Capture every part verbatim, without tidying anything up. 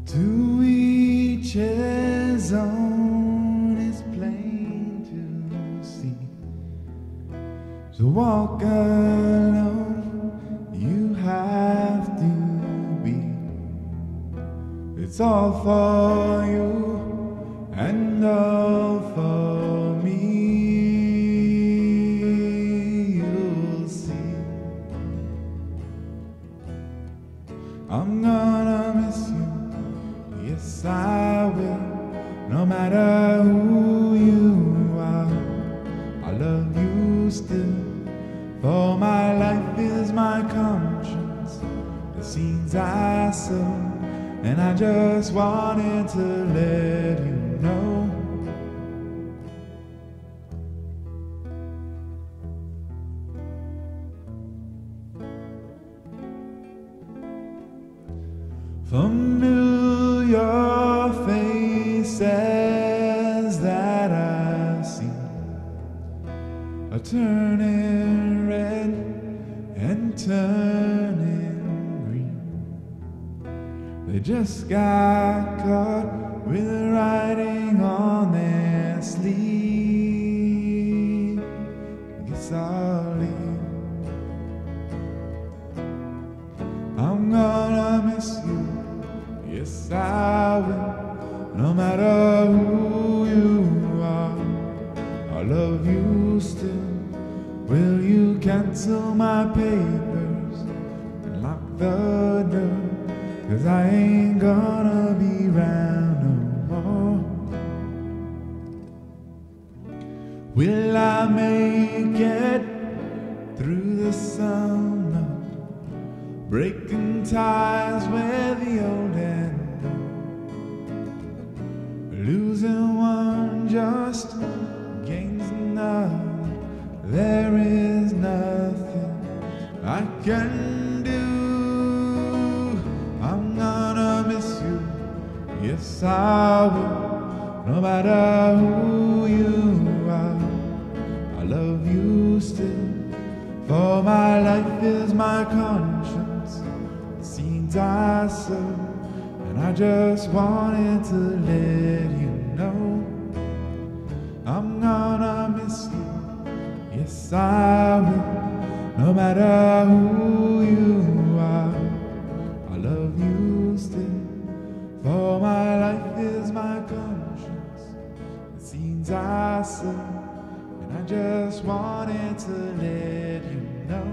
To each his own is plain to see. So walk alone, you have to be. It's all for you and all for me. You'll see. I'm gonna miss you. Yes, I will, no matter who you are. I love you still, for my life is my conscience, the seeds I sow, and I just wanted to let you know. Familiar faces that I've seen are turning red and turning green. They just got caught with writing on their sleeve. Guess I'll leave. I'm gonna miss you. Yes, I will, no matter who you are. I love you still. Will you cancel my papers and lock the door? 'Cause I ain't gonna be round no more. Will I make it through the summer, breaking ties with the old and new? Losing one just gains another. There is nothing I can do. I'm gonna miss you. Yes, I will, no matter who you are. I love you still, for my life is my conscience, the seeds I sow, and I just wanted to let you know. I'm gonna miss you. Yes, I will, no matter who you are. I love you still, for my life is my conscience, the seeds I sow, and I just wanted to let you know.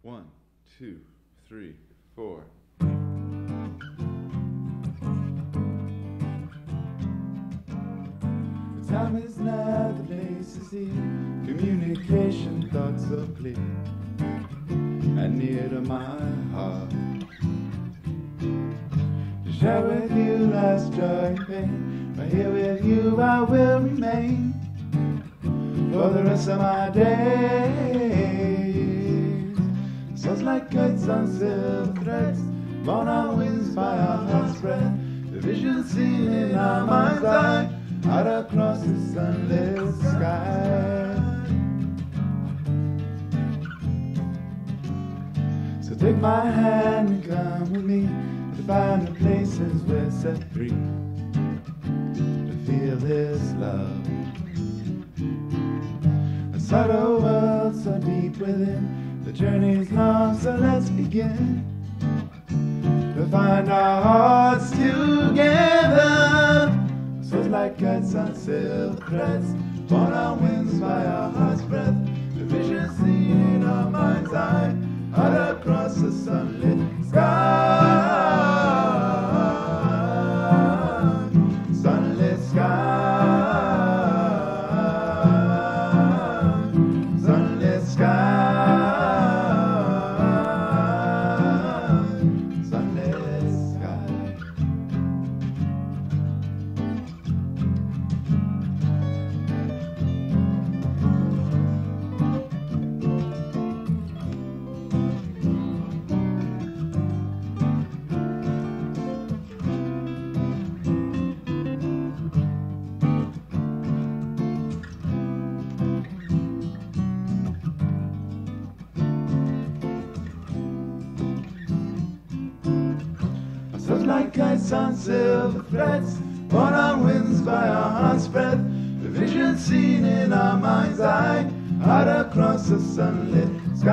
One, two, three, four. The time is now, the place is here. Communication, thoughts so clear and near to my heart. To share with you life's joy and pain. Right here with you I will remain for the rest of my days. Souls like kites on silver threads, borne on winds by our heart's breath. The vision seen in our mind's eye, out across the sunlit sky. So take my hand and come with me to find the places we're set free, to feel this love. A subtle world so deep within, the journey's long, so let's begin to find our hearts together. Souls like kites on silver threads, borne on winds by our heart's breath. The vision seen in our mind's eye, out across the sunlit sky. Sunlit sky. Sunlit sky. Sunlit sky. Souls like kites on silver threads, borne on winds by our heart's breath. The vision seen in our mind's eye, out across the sunlit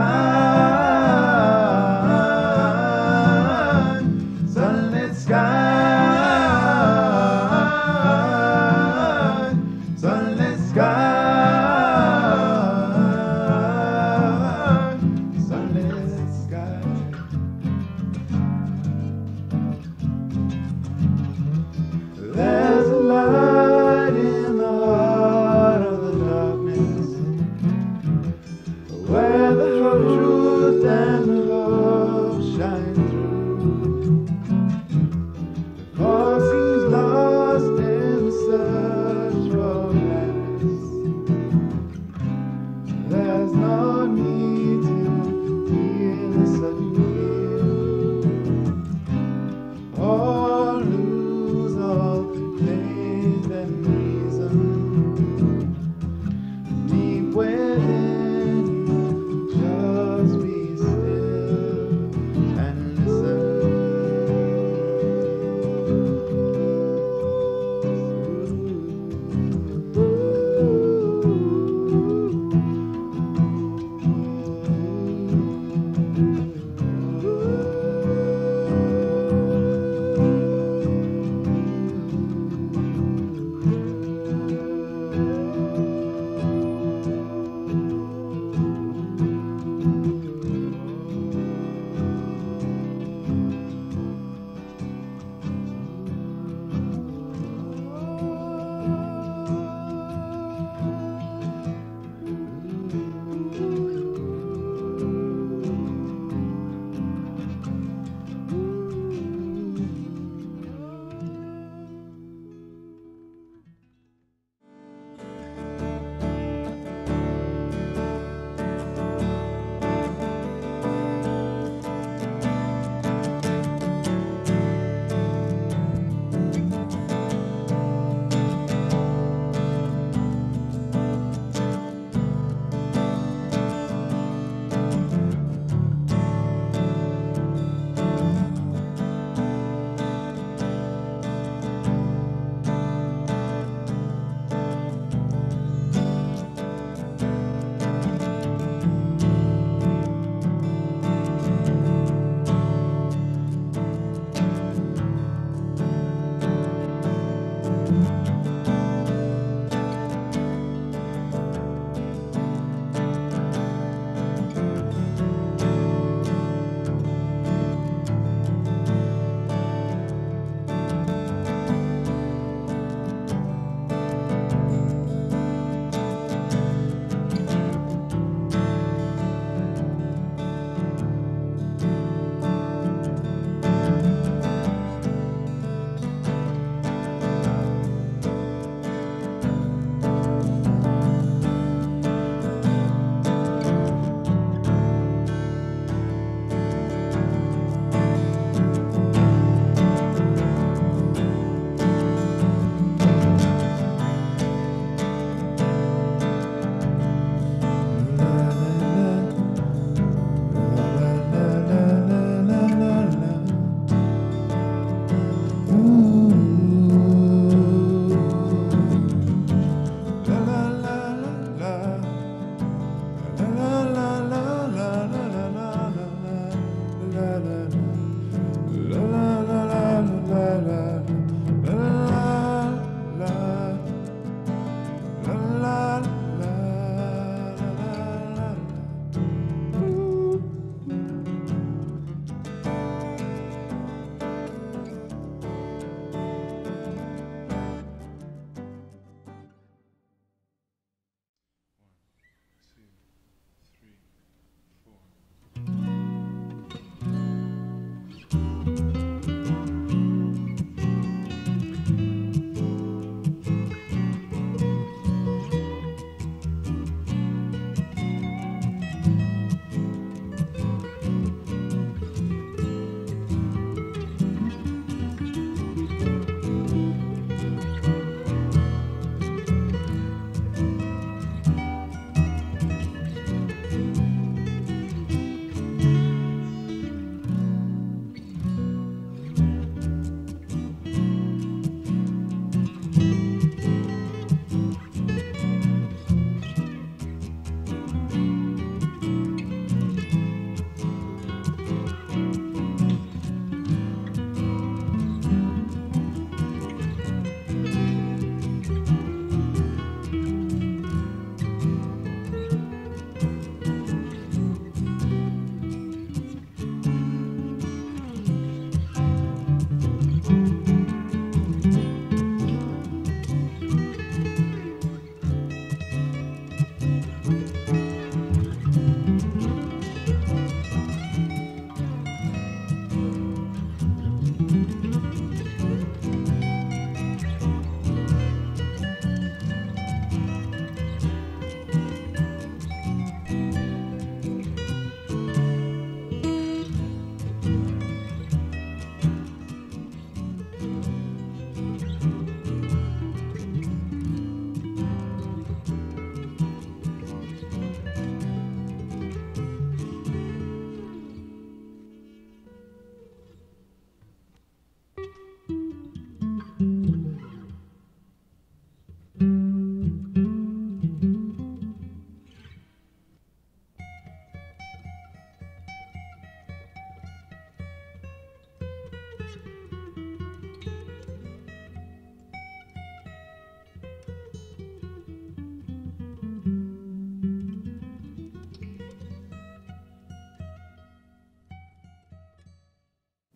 sky. Sunlit sky. Sunlit sky. Sunlit sky. There's a light in the heart of the darkness, where the truth and the love shine through. The cause seems lost in the search for gladness. There's no need to feel a sudden fear, or lose all faith and reason. Deep within you, just be still and listen.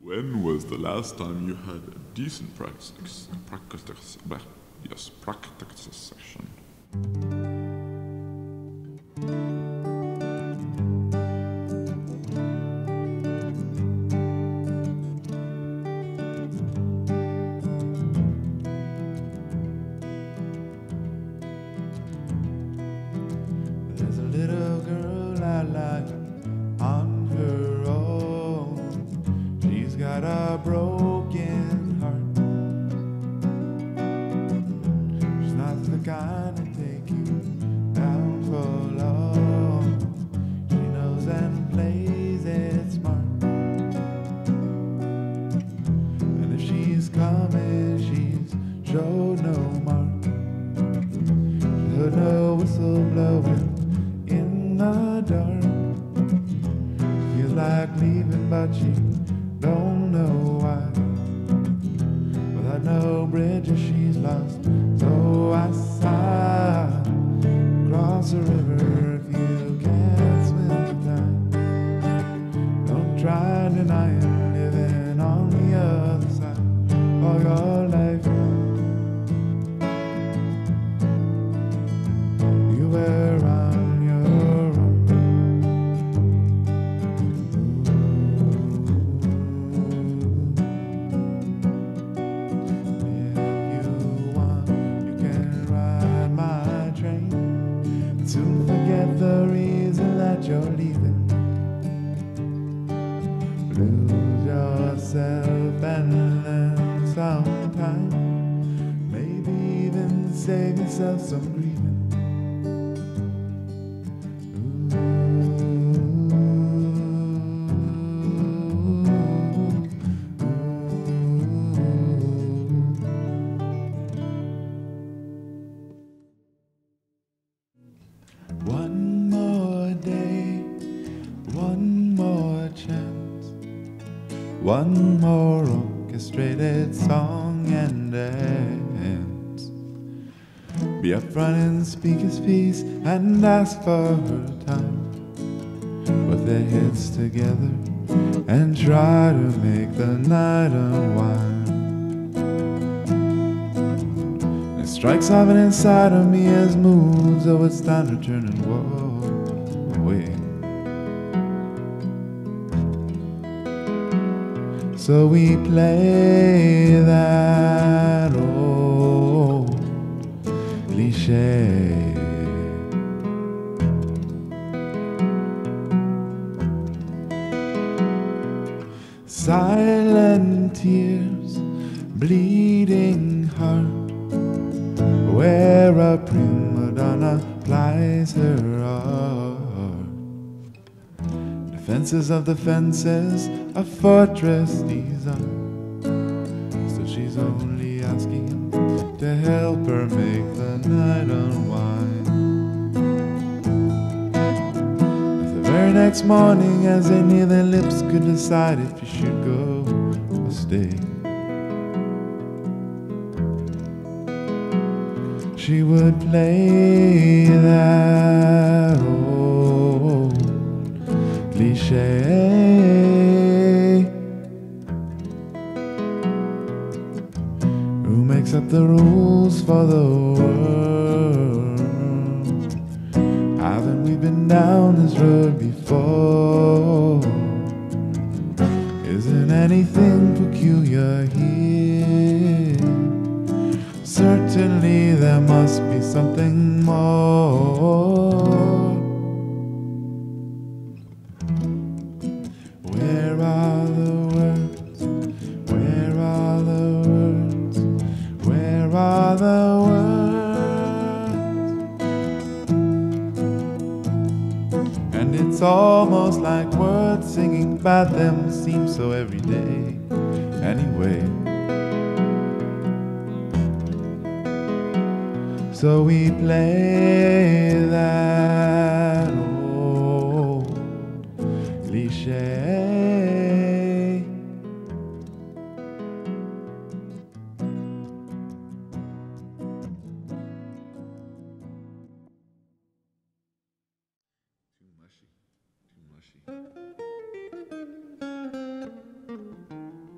When was the last time you had a decent practice, practice, yes, practice session? There's a little girl I like on her own. She's got a broken heart. She's not the kind to take you down for long. She knows and plays it smart. And if she's coming, she's showed no mark. She heard no whistle blowing in the dark. Feels like leaving, but she don't know why. Without no bridges, she's lost. So I sigh, cross the river if you can't swim the tide. Don't try denying living on the other side all your life. You were on your own. If you want, you can ride my train and soon forget the reason that you're leaving. Lose yourself and then sometime, maybe even save yourself some grieving. One more day, one more chance, one more orchestrated song and dance. Be upfront and speak his piece and ask for her time. Put their heads together and try to make the night unwind. It strikes often inside of me as moods, oh, it's time to turn and walk away. So we play that old cliche. Silent tears, bleeding heart, where a prima donna plies her art. Defenses of the fences, a fortress these are. So she's only asking him to help her make the night unwind. If the very next morning, as they near their lips, could decide if you should go or stay, she would play that old cliche. Who makes up the rules for the world? Haven't we been down this road before? Isn't anything peculiar here? Certainly there must be something more. Where are the words? Where are the words? Where are the words? And it's almost like words singing about them seems so everyday anyway. So we play that old cliche. Too mushy, too mushy.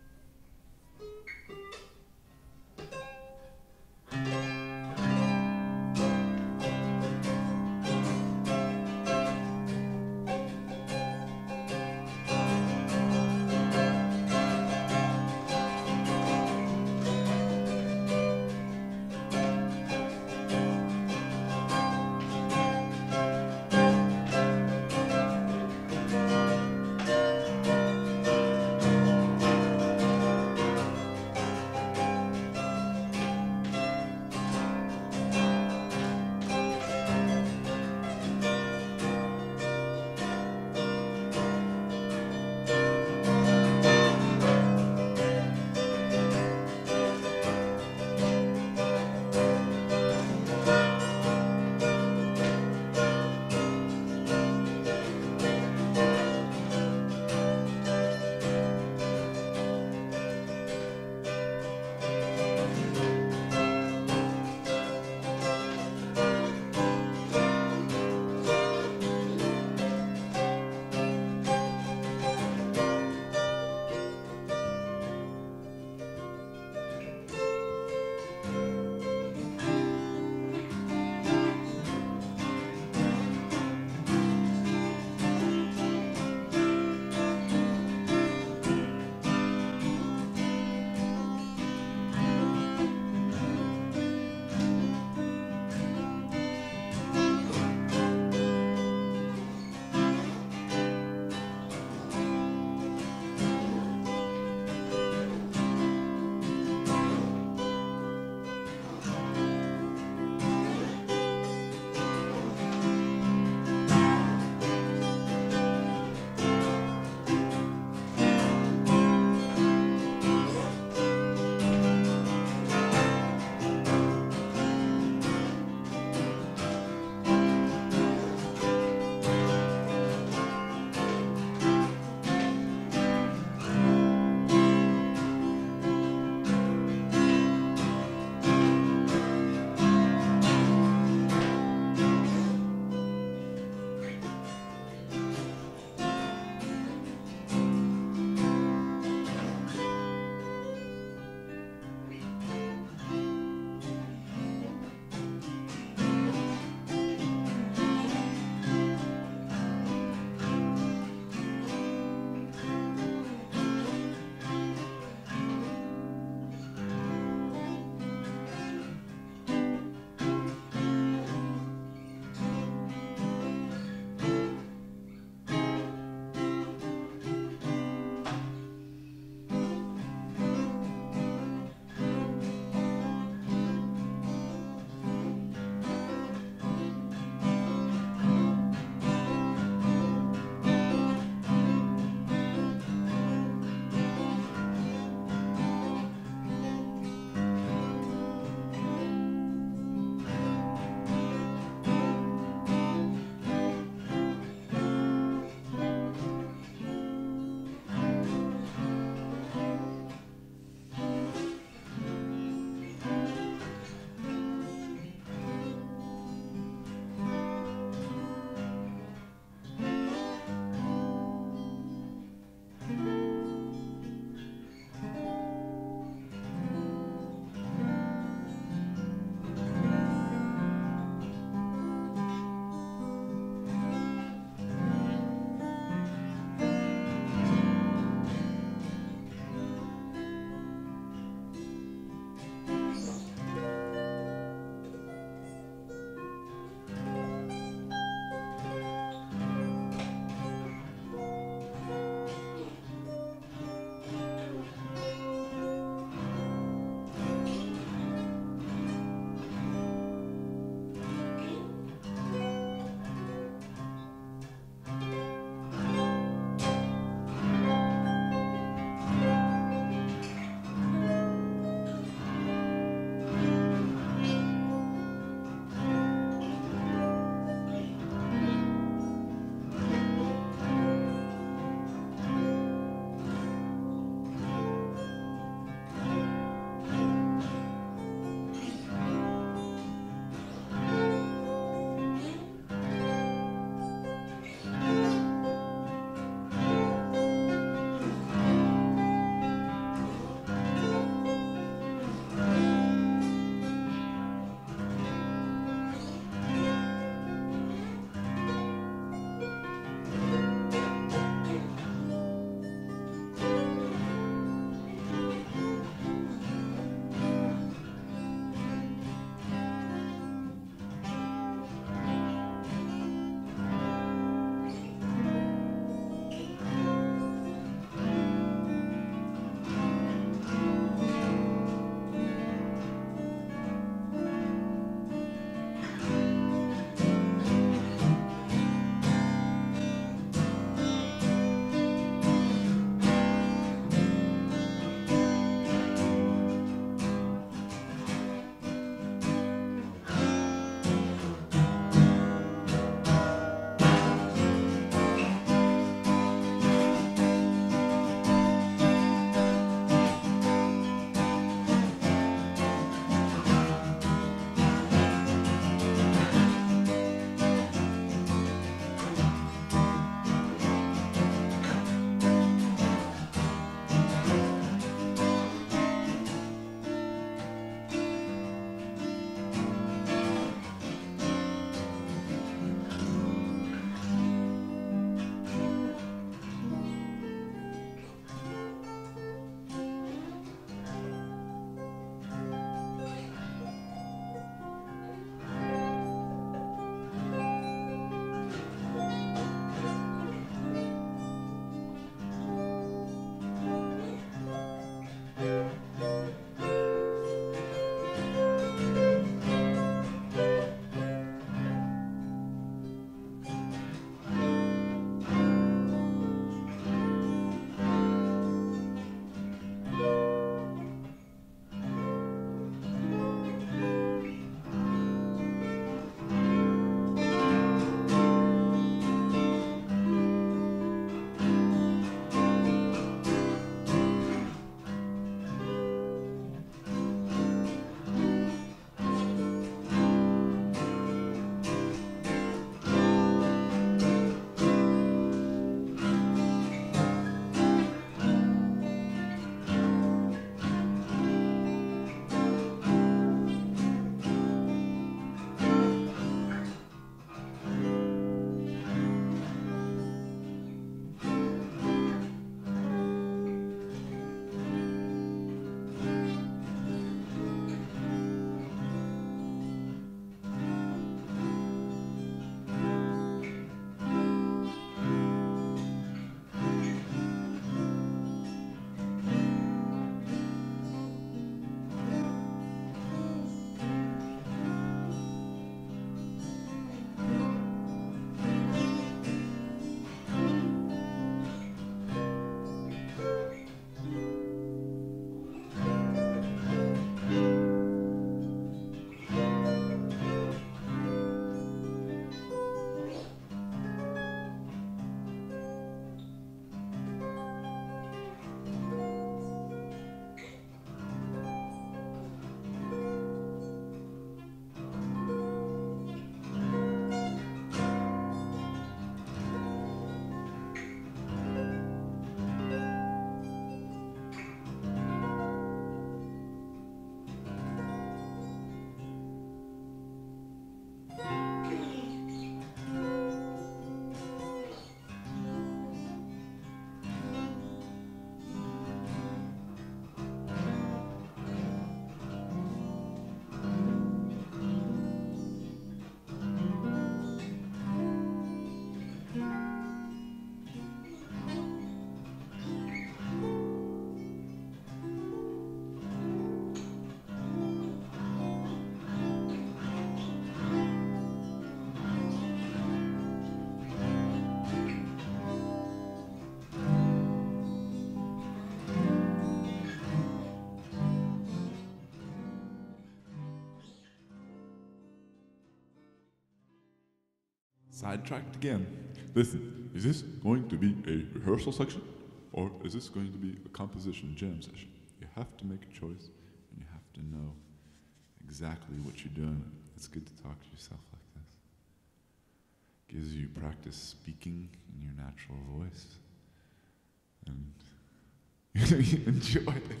sidetracked again. Listen, is this going to be a rehearsal section, or is this going to be a composition jam session? You have to make a choice, and you have to know exactly what you're doing. It's good to talk to yourself like this. Gives you practice speaking in your natural voice, and you enjoy it.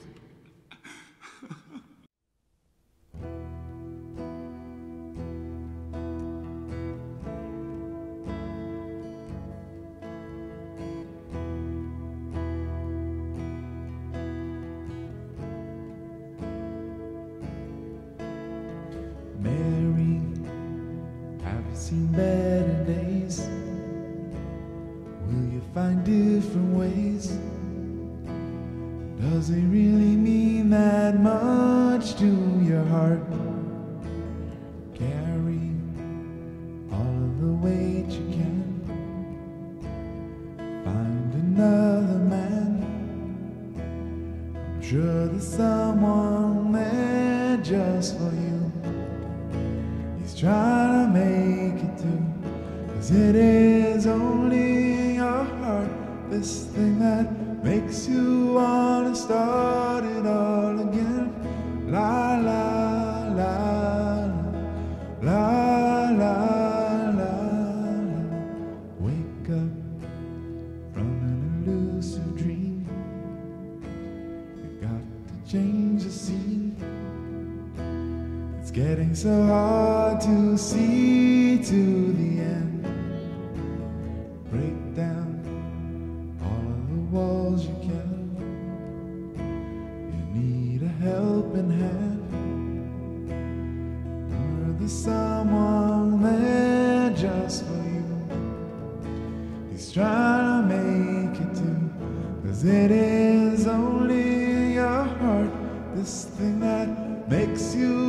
Mary, have you seen better days? Will you find different ways? Does it really mean that much to your heart? Carry all of the weight you can. Find another man. I'm sure there's someone there just for you. Trying to make it through, 'cause it is only your heart, this thing that makes you wanna start it all again. La la la la la la la. Wake up from an elusive dream. You got to change the scene. It's getting so hard to see to the end. Break down all of the walls you can. You need a helping hand. Or there's someone there just for you. He's trying to make it too, 'cause it is only your heart, this thing that makes you